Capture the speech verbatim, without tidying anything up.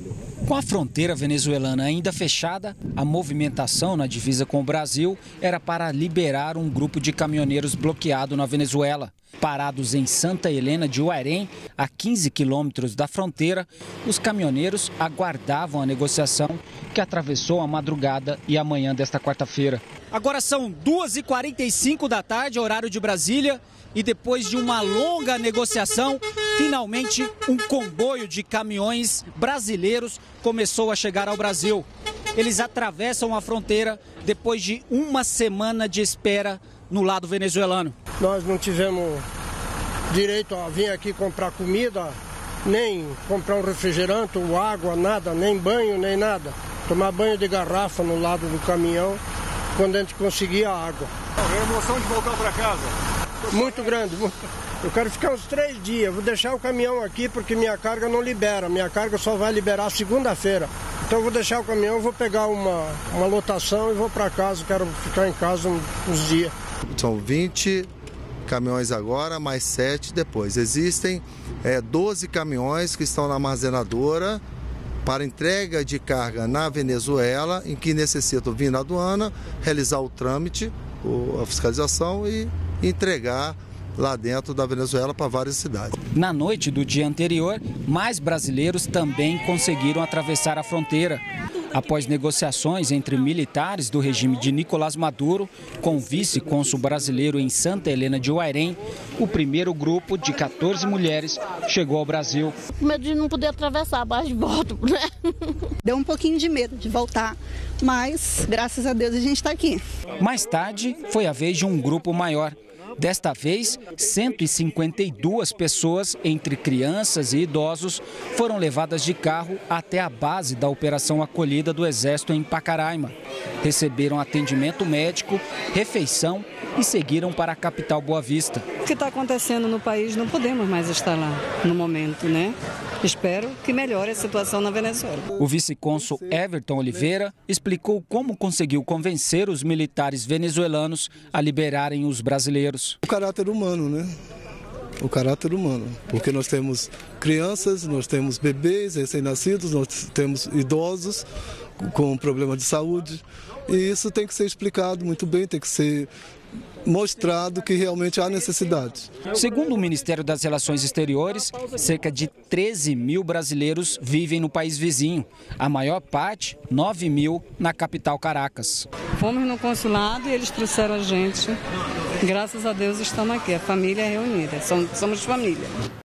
Com a fronteira venezuelana ainda fechada, a movimentação na divisa com o Brasil era para liberar um grupo de caminhoneiros bloqueado na Venezuela. Parados em Santa Helena de Uarém, a quinze quilômetros da fronteira, os caminhoneiros aguardavam a negociação que atravessou a madrugada e a manhã desta quarta-feira. Agora são duas e quarenta e cinco da tarde, horário de Brasília, e depois de uma longa negociação, finalmente um comboio de caminhões brasileiros começou a chegar ao Brasil. Eles atravessam a fronteira depois de uma semana de espera no lado venezuelano. Nós não tivemos direito a vir aqui comprar comida, nem comprar um refrigerante, ou água, nada, nem banho, nem nada. Tomar banho de garrafa no lado do caminhão, quando a gente conseguia água. A emoção de voltar para casa? Muito grande. Eu quero ficar uns três dias. Vou deixar o caminhão aqui porque minha carga não libera. Minha carga só vai liberar segunda-feira. Então eu vou deixar o caminhão, vou pegar uma, uma lotação e vou para casa. Quero ficar em casa uns dias. São vinte caminhões agora, mais sete depois. Existem é, doze caminhões que estão na armazenadora para entrega de carga na Venezuela, em que necessitam vir na aduana, realizar o trâmite, a fiscalização e entregar lá dentro da Venezuela para várias cidades. Na noite do dia anterior, mais brasileiros também conseguiram atravessar a fronteira. Após negociações entre militares do regime de Nicolás Maduro com o vice-cônsul brasileiro em Santa Helena de Uarém, o primeiro grupo de quatorze mulheres chegou ao Brasil. Medo de não poder atravessar, mas volto, né? Deu um pouquinho de medo de voltar, mas graças a Deus a gente está aqui. Mais tarde, foi a vez de um grupo maior. Desta vez, cento e cinquenta e duas pessoas, entre crianças e idosos, foram levadas de carro até a base da Operação Acolhida do Exército em Pacaraima. Receberam atendimento médico, refeição e seguiram para a capital Boa Vista. O que está acontecendo no país, não podemos mais estar lá no momento, né? Espero que melhore a situação na Venezuela. O vice-cônsul Everton Oliveira explicou como conseguiu convencer os militares venezuelanos a liberarem os brasileiros. O caráter humano, né? O caráter humano, porque nós temos crianças, nós temos bebês recém-nascidos, nós temos idosos com problema de saúde, e isso tem que ser explicado muito bem, tem que ser mostrado que realmente há necessidade. Segundo o Ministério das Relações Exteriores, cerca de treze mil brasileiros vivem no país vizinho. A maior parte, nove mil, na capital Caracas. Fomos no consulado e eles trouxeram a gente. Graças a Deus estamos aqui, a família é reunida, somos família.